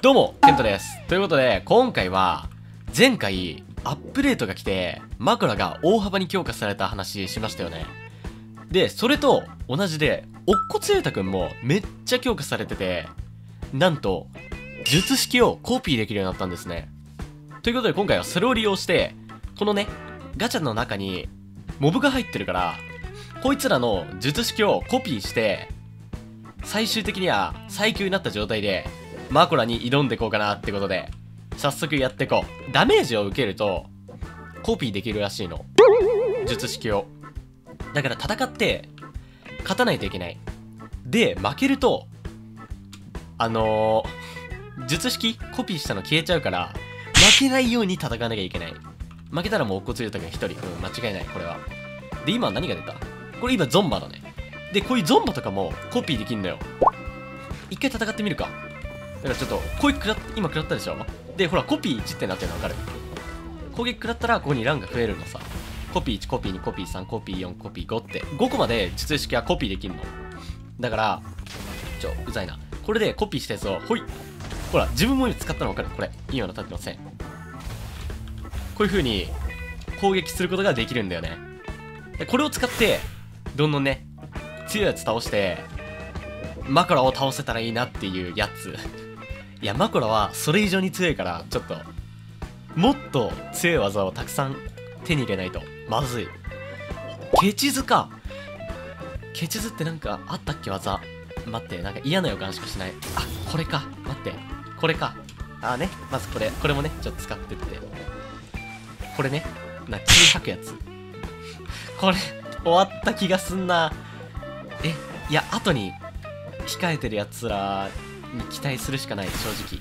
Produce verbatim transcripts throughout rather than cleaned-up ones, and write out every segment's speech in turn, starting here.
どうも、ケントです。ということで、今回は、前回、アップデートが来て、枕が大幅に強化された話しましたよね。で、それと同じで、乙骨ゆうたくんもめっちゃ強化されてて、なんと、術式をコピーできるようになったんですね。ということで、今回はそれを利用して、このね、ガチャの中に、モブが入ってるから、こいつらの術式をコピーして、最終的には最強になった状態で、マコラに挑んでいこうかなってことで、早速やっていこう。ダメージを受けると、コピーできるらしいの。術式を。だから戦って、勝たないといけない。で、負けると、あのー、術式コピーしたの消えちゃうから、負けないように戦わなきゃいけない。負けたらもう乙骨ゆうたくん一人。うん、間違いない、これは。で、今何が出た？これ今ゾンバだね。で、こういうゾンバとかもコピーできんのよ。一回戦ってみるか。だからちょっと、攻撃食らっ、今食らったでしょ？で、ほら、コピーいちってなってるの分かる？攻撃食らったら、ここにランが増えるのさ。コピーいち、コピーに、コピーさん、コピーよん、コピーごって、ごこまで術式はコピーできるの。だから、ちょ、うざいな。これでコピーしたやつを、ほい。ほら、自分も今使ったの分かる？これ。いいような立ってません。こういう風に、攻撃することができるんだよね。で、これを使って、どんどんね、強いやつ倒して、マコラを倒せたらいいなっていうやつ。いや、マコラはそれ以上に強いから、ちょっと、もっと強い技をたくさん手に入れないと、まずい。ケチズか。ケチズってなんかあったっけ技。待って、なんか嫌な予感しかしない。あ、これか。待って。これか。あーね。まずこれ。これもね、ちょっと使ってって。これね。な、血吐くやつ。これ、終わった気がすんな。え、いや、後に控えてるやつらに期待するしかない、正直。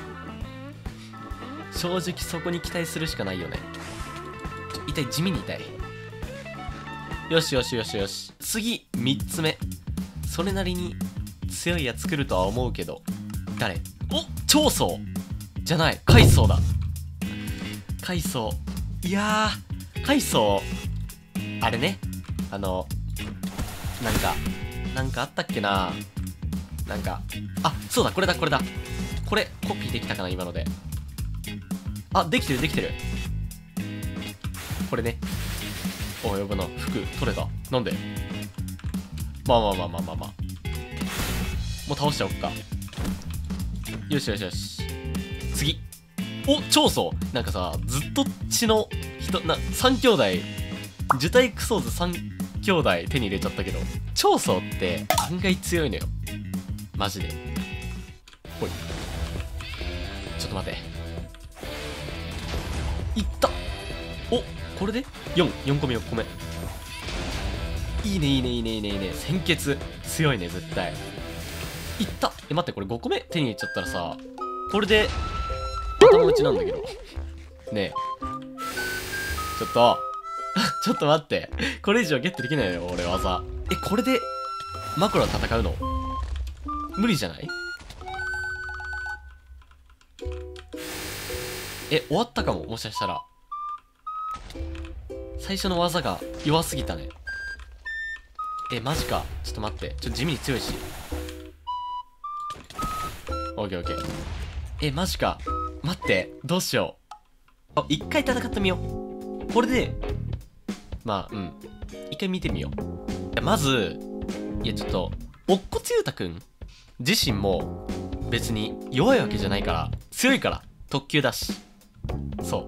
正直そこに期待するしかないよね。ちょ、痛い、地味に痛い。よしよしよしよし。次、みっつめ。それなりに強いやつ来るとは思うけど。誰？お、長宗じゃない、海藻だ。海藻。いやー、海藻。あれね。あの、なんか、なんかあったっけな。なんか、あ、そうだ、これだ、これだ。これ、コピーできたかな、今ので。あ、できてる、できてる。これね。お、呼ぶな。服、取れた。なんで？まあまあまあまあまあまあ。もう倒しちゃおっか。よしよしよし。次。お、長宗。なんかさ、ずっと血の人、な、三兄弟、受胎クソーズ三兄弟手に入れちゃったけど、長宗って案外強いのよ。マジで。ほい。ちょっと待て。いった。お、これで ?よん、よんこめよんこめ。いいねいいねいいねいいねいいね。鮮血。強いね、絶対。いった。え、待って、これごこめ手に入れちゃったらさ、これで、頭打ちなんだけど。ねえ。ちょっと、ちょっと待って。これ以上ゲットできないよ、俺技。え、これで、マコラ戦うの？無理じゃない？え、終わったかも、もしかしたら。最初の技が弱すぎたね。え、マジか。ちょっと待って。ちょっと地味に強いし。オッケーオッケー。え、マジか。待って。どうしよう。あ、一回戦ってみよう。これで、まあ、うん。一回見てみよう。いや、まず、いや、ちょっと、乙骨ゆうたくん自身も別に弱いわけじゃないから、強いから、特級だし。そう。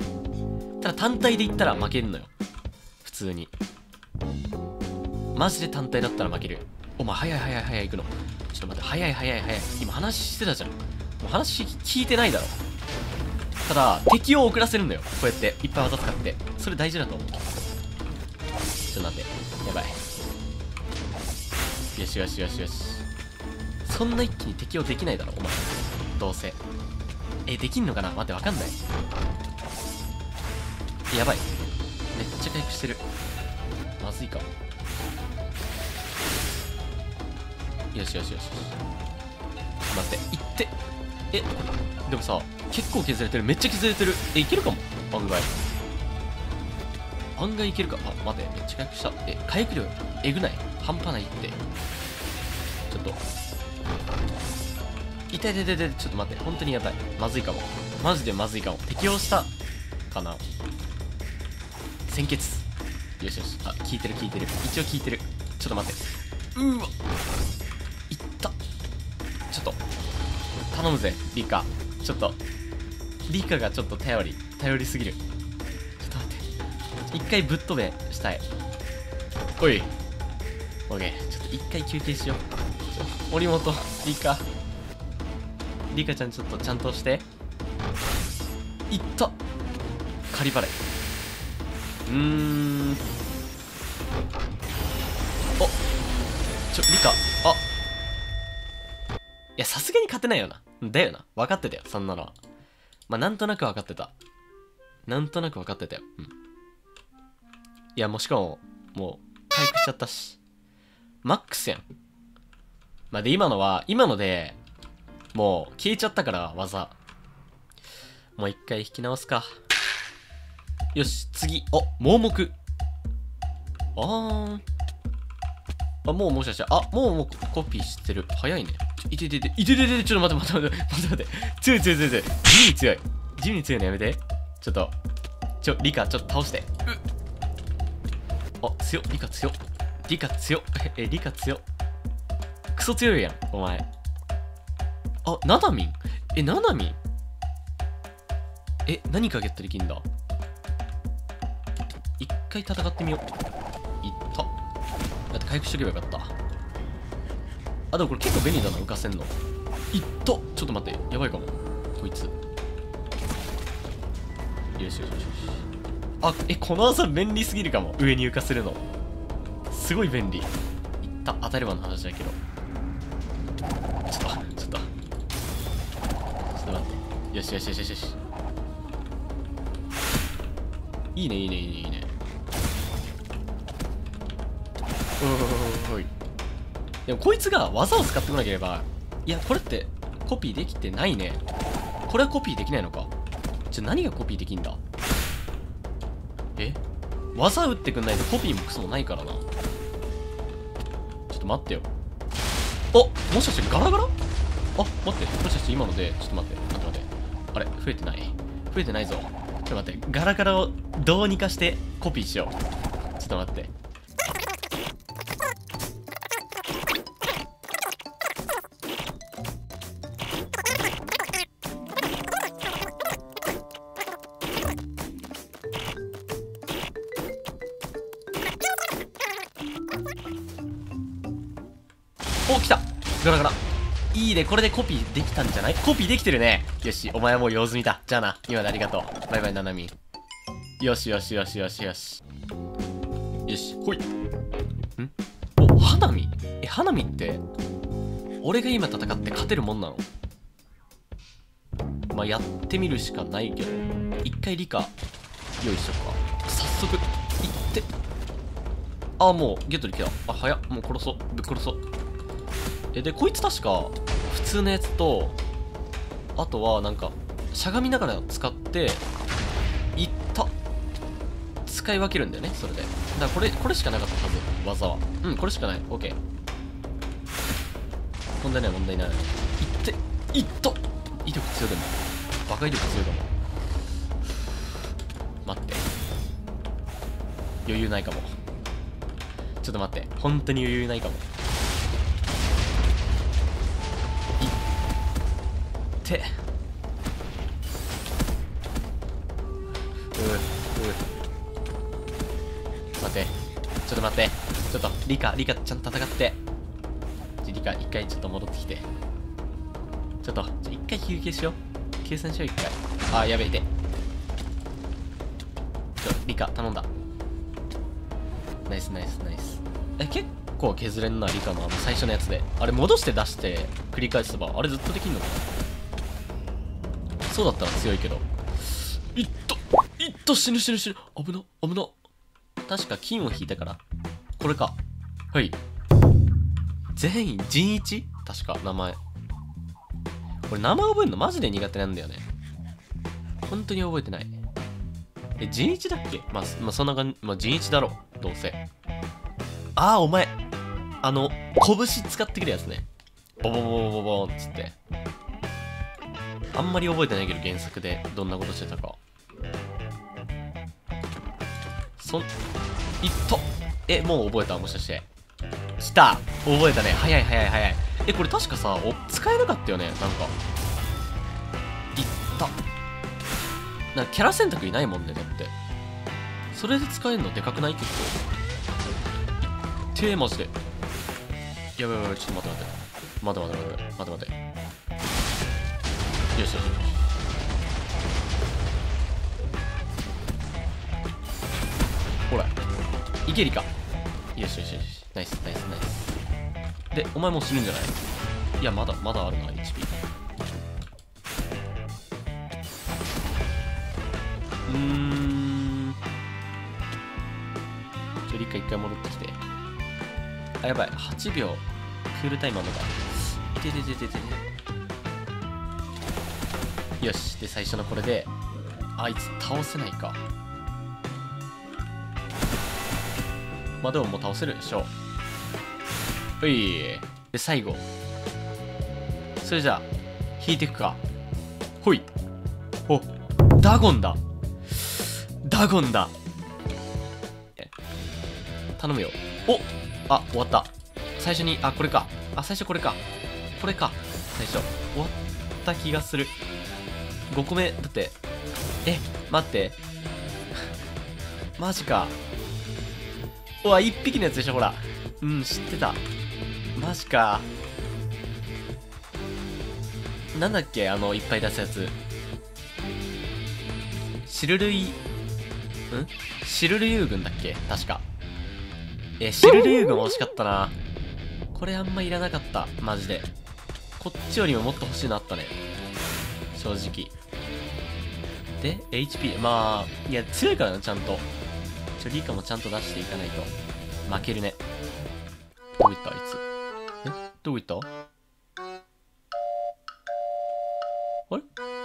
ただ単体で言ったら負けるのよ。普通に。マジで単体だったら負ける。お前、早い早い早い行くの。ちょっと待って、早い早い早い。今話してたじゃん。もう話聞いてないだろ。ただ、敵を遅らせるんだよ。こうやって、いっぱい技使って。それ大事だと思う。ちょっと待って。やばい。よしよしよしよし。そんな一気に適応できないだろ、お前。どうせ。え、できんのかな？待って、わかんない。やばい。めっちゃ回復してる。まずいか。よしよしよし。待って、いって。え、でもさ、結構削れてる。めっちゃ削れてる。え、いけるかも。案外。案外いけるか。あ、待って、めっちゃ回復した。え、回復量、えぐない？半端ないって。ちょっと。いっ痛い痛い痛い痛い、ちょっと待って、本当にやばい。まずいかも。マジでまずいかも。適応したかな。鮮血。よしよし。あ、効いてる効いてる。一応効いてる。ちょっと待って。うわ、いった。ちょっと頼むぜリカ。ちょっとリカがちょっと頼り頼りすぎる。ちょっと待って、一回ぶっ飛べしたい。おい、オッケー。ちょっと一回休憩しよう。森本、リカリカちゃん、ちょっとちゃんとして。いった。仮払い。うーん、お、ちょリカ、あ、いや、さすがに勝てないよな。だよな。分かってたよ、そんなのは。まあ、なんとなく分かってた。なんとなく分かってたよ。うん。いや、もうしかも、もう、回復しちゃったし。マックスやん。まあ、で、今のは、今ので、もう、消えちゃったから、技。もう一回引き直すか。よし、次。お、盲目。あーん。あ、もうもしかして、あ、もうもうコピーしてる。早いね。いててて、いててて、ちょっと待って待って待って待って待って。強い強い強い強い。地味に強い。地味に強いのやめて。ちょっと、ちょ、リカ、ちょっと倒して。うっ。あ、強っ、リカ強っ。リカ強っ。え、リカ強っ。クソ強いやん、お前。あ、ナナミン。え、ナナミン。え、何かゲットできんだ。一回戦ってみよう。いった。だって回復しとけばよかった。あ、でもこれ結構便利だな、浮かせんの。いった。ちょっと待って、やばいかもこいつ。よしよしよしよし。あ、え、この技便利すぎるかも。上に浮かせるのすごい便利。いった。当たればの話だけど、ちょっとちょっとちょっと待って。よしよしよしよしよし。いいねいいねいいねいいね。おい。でもこいつが技を使ってこなければ、いや、これってコピーできてないね。これはコピーできないのか。じゃあ何がコピーできんだ。え、技打ってくんないとコピーもクソもないからな。ちょっと待ってよ。あ、もしかしてガラガラ。あ、待って、もしかして今ので、ちょっと待って待って待って、あれ、増えてない増えてないぞ。ちょっと待って、ガラガラをどうにかしてコピーしよう。ちょっと待って。お、来た。ガラガラ。いいね。これでコピーできたんじゃない？コピーできてるね。よし、お前はもう用済みだ。じゃあな。今までありがとう。バイバイ、ナナミン。よしよしよしよしよし。よし、ほい。ん？お、花見？え、花見って、俺が今戦って勝てるもんなの？まあ、やってみるしかないけど、一回理科用意しとくか。早速、行って。あ、もう、ゲットできた。あ、早っ。もう殺そう。ぶっ殺そう。え、で、こいつ確か、普通のやつと、あとは、なんか、しゃがみながら使って、いった。使い分けるんだよね、それで。だからこれ、これしかなかったはず、技は。うん、これしかない。オッケー。問題ない、問題ない。いって、いった。威力強いでも。バカ威力強いかも。待って。余裕ないかも。ちょっと待って。本当に余裕ないかも。いってうう待って、ちょっと待って、ちょっとリカリカちゃんと戦って。リカ一回ちょっと戻ってきて、ちょっと一回休憩しよう。計算しよう一回。あー、やべえて。ちょリカ頼んだ。ナイスナイスナイス。え、結構削れんな、リカのあの最初のやつで。あれ戻して出して繰り返せばあれずっとできんのかな。そうだったら強いけど。いったいった、死ぬ死ぬ死ぬ。危な危な。確か金を引いたからこれか。はい、全員仁一、確か名前。これ名前覚えるのマジで苦手なんだよね。本当に覚えてない。え、仁一だっけ。まあ、まあ、そんな感じ。まあ、仁一だろう、どうせ。ああ、お前あの拳使ってくるやつね。ボボボボボボンっつって。 あんまり覚えてないけど、原作でどんなことしてたか。そん、いったえ、もう覚えたもしかして。来た覚えたね。早い早い早い。え、これ確かさ、お、使えなかったよねなんか。いったなんかキャラ選択いないもんね、だって。それで使えるのでかくない結構。てーマジで。やばいやばい、ちょっと待って待って。待って待って待って待って待って。よしよしよし。ほら。いけりか。よしよしよし。ナイスナイスナイス。で、お前もう死ぬんじゃない？いや、まだ、まだあるな、エイチピー。うーん。ちょ、リカ一回戻ってきて。あ、やばい。はちびょう。クールタイムあるのか。いてててててて。よし。で、最初のこれで、あいつ倒せないか。まあでももう倒せるでしょ。うい。で、最後。それじゃあ、引いていくか。ほい。お、ダゴンだ。ダゴンだ。頼むよ。おあ、終わった。最初に、あ、これか。あ、最初これか。これか。最初。終わった気がする。ごこめ、だって。え、待って。マジか。うわ、いっぴきのやつでしょ、ほら。うん、知ってた。マジか。なんだっけ、あの、いっぱい出すやつ。シルルイ、んシルルユー軍だっけ確か。え、シルルユー軍惜しかったな。これあんまいらなかった。マジで。こっちよりももっと欲しいのあったね。正直。で、エイチピー。まあ、いや、強いからな、ちゃんと。ちょ、リカもちゃんと出していかないと。負けるね。どこ行ったあいつ。えどこ行った？あれあれ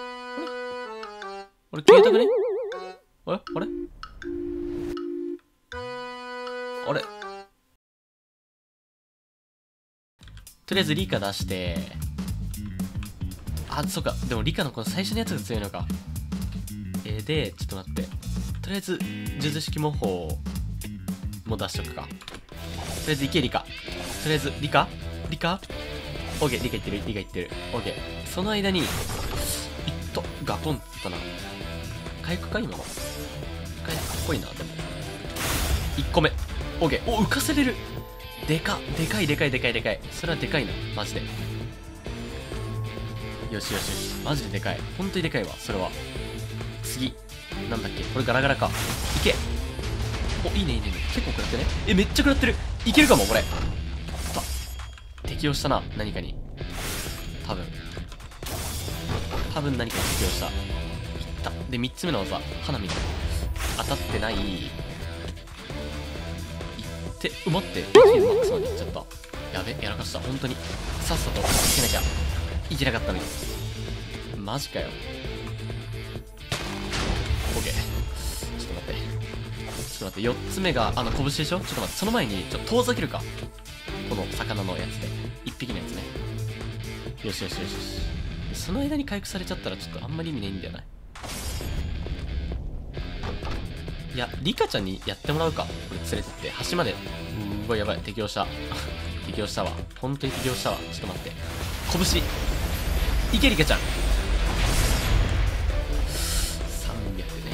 あれ消えたくね？あれあれあれとりあえずリカ出して、あ、そうか。でもリカのこの最初のやつが強いのか。えー、で、ちょっと待って。とりあえず、術式模倣も出しとくか。とりあえずいけリカ。とりあえず、リカリカオーケー、リカいってる、リカいってる。オーケー。その間に、いっと、ガポンって言ったな。回復か今の。回復っぽいな、でも。いっこめ。オーケー。お、浮かせれる。でか、でかいでかいでかいでかい。それはでかいな、マジで。よしよしよし。マジででかい。本当にでかいわ、それは。次。なんだっけこれガラガラか。いけ。お、いいねいいねいいね。結構食らってね。え、めっちゃ食らってる。いけるかも、これ。適応したな、何かに。多分。多分何かに適応した。いった。で、みっつめの技。花火。当たってない。いって、うまって。エイチピー マックスまでいっちゃった。やべ、やらかした。本当に。さっさといけなきゃ。いけなかったのに。マジかよ。オッケー。ちょっと待って。ちょっと待って。よっつめが、あの、拳でしょちょっと待って。その前に、ちょっと遠ざけるか。この魚のやつで。いっぴきのやつね。よしよしよしよし。その間に回復されちゃったらちょっとあんまり意味ないんだよな。いや、リカちゃんにやってもらうか。これ連れてって。橋まで。うーわ、やばい。適応した。適応したわ。本当に適応したわ。ちょっと待って。拳。いけ、リカちゃん。さんびゃくね。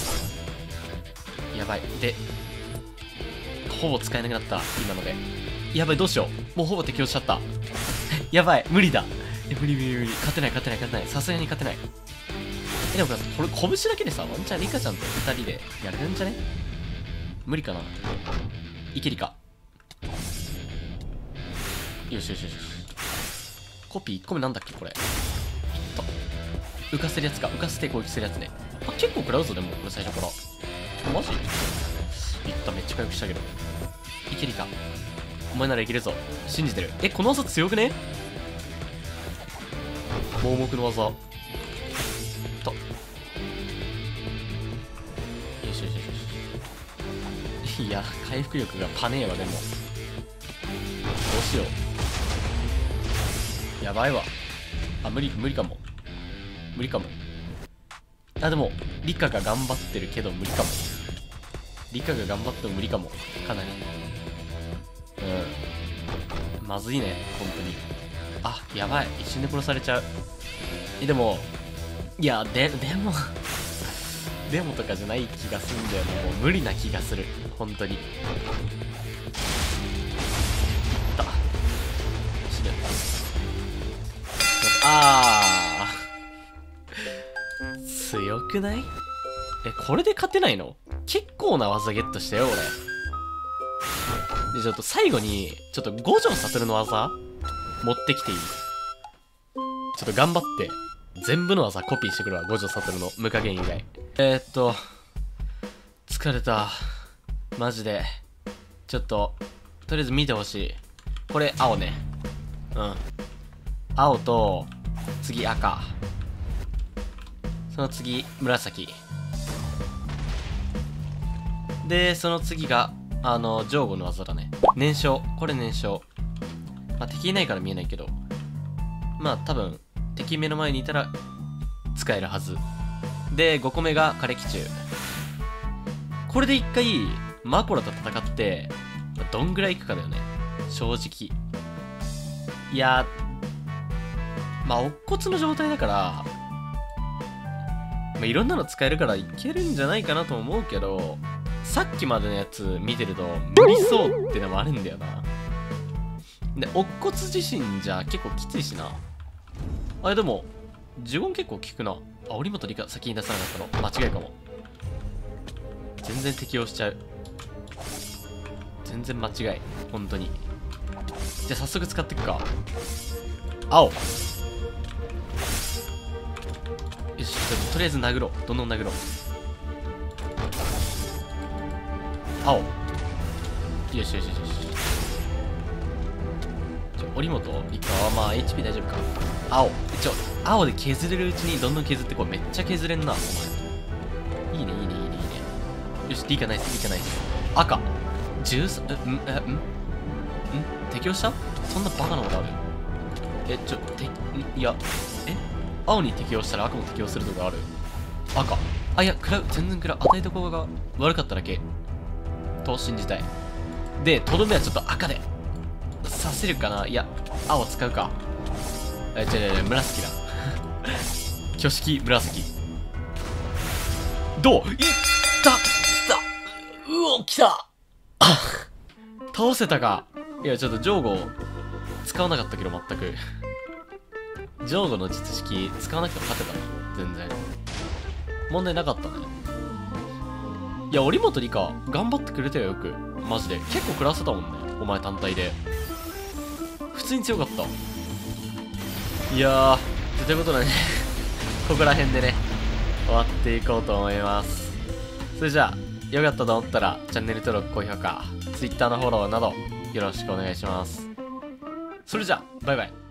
やばい。で、ほぼ使えなくなった。今ので。やばい、どうしよう。もうほぼ適応しちゃった。やばい、無理だ。え、無理無理無理。勝てない、勝てない、勝てない。さすがに勝てない。え、でもこれ、拳だけでさ、ワンチャンリカちゃんとふたりでやれるんじゃね？無理かな。いけリカ。よしよしよし。コピーいっこめなんだっけ、これ。いった。浮かせるやつか。浮かせて攻撃するやつね。あ、結構食らうぞ、でも、これ最初から。マジ？いった、めっちゃ回復したけど。いけリカ。お前ならいけるぞ。信じてる。え、この技強くね？盲目の技。と。よしよしよし。いや、回復力がパネーわ、でも。どうしよう。やばいわ。あ、無理、無理かも。 無理かも。あ、でも、リカが頑張ってるけど無理かも。リカが頑張っても無理かも。かなり。うん。まずいね、本当に。あ、やばい。一瞬で殺されちゃう。え、でも、いや、で、でも、でもとかじゃない気がするんだよね。もう無理な気がする。本当に。いった。死ぬ。あー。強くない？え、これで勝てないの？結構な技ゲットしたよ、俺。で、ちょっと最後に、ちょっと五条悟の技持ってきていい？ちょっと頑張って、全部の技コピーしてくるわ、五条悟の無加減以外。えー、っと、疲れた。マジで。ちょっと、とりあえず見てほしい。これ、青ね。うん。青と、次赤。その次、紫。で、その次が、あの、ジョーゴの技だね。燃焼。これ燃焼。まあ、敵いないから見えないけど。まあ、多分、敵目の前にいたら、使えるはず。で、ごこめが枯れ気中。これで一回、マコラと戦って、どんぐらいいくかだよね。正直。いや、まあ、乙骨の状態だから、まあ、いろんなの使えるからいけるんじゃないかなと思うけど、さっきまでのやつ見てると無理そうってのもあるんだよな。で、乙骨自身じゃ結構きついしな。あれでも、呪言結構効くな。あ、折本理香先に出さなかったの。間違いかも。全然適応しちゃう。全然間違い。本当に。じゃあ早速使っていくか。青。よし、ちょっととりあえず殴ろう。どんどん殴ろう。青。よしよしよしよし。ちょ、折本理香はまあ エイチピー 大丈夫か。青。ちょ、青で削れるうちにどんどん削って、これめっちゃ削れんな、お前。いいね、いいね、いいね、いいね。よし、理科ナイス、理科ナイス。赤。じゅうさん、ん、え、んん適応した？そんなバカなことある？え、ちょ、て、んいや、え青に適応したら赤も適応するとかある？赤。あ、いや、食らう、全然食らう。与えどころが悪かっただけ。と信じたい。で、とどめはちょっと赤で。刺せるかな？いや、青使うか。え、違う違う違う、紫だ。挙式紫。どう？いった来たうお、来た倒せたか。いや、ちょっとジョーゴ使わなかったけど、全く。ジョーゴの術式使わなくても勝てたな。全然。問題なかったね。いや、折本理香、頑張ってくれたよ、よく。マジで。結構食らせたもんね。お前単体で。普通に強かった。いやー、ということでね、ここら辺でね、終わっていこうと思います。それじゃあ、よかったと思ったら、チャンネル登録、高評価、Twitter のフォローなど、よろしくお願いします。それじゃあ、バイバイ。